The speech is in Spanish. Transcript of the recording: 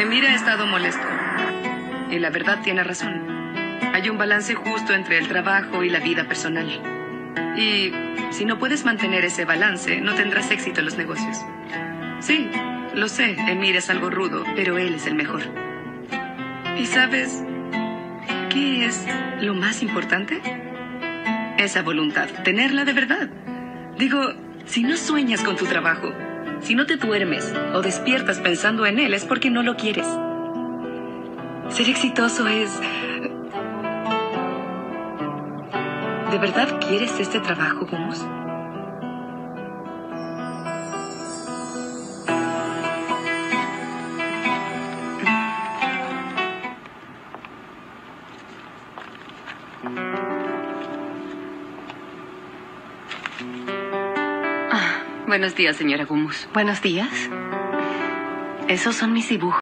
Emir ha estado molesto. Y la verdad tiene razón. Hay un balance justo entre el trabajo y la vida personal. Y si no puedes mantener ese balance, no tendrás éxito en los negocios. Sí, lo sé, Emir es algo rudo, pero él es el mejor. ¿Y sabes qué es lo más importante? Esa voluntad, tenerla de verdad. Digo, si no sueñas con tu trabajo, si no te duermes o despiertas pensando en él, es porque no lo quieres. Ser exitoso es... ¿De verdad quieres este trabajo, Hummus? Buenos días, señora Hummus. Buenos días. Esos son mis dibujos.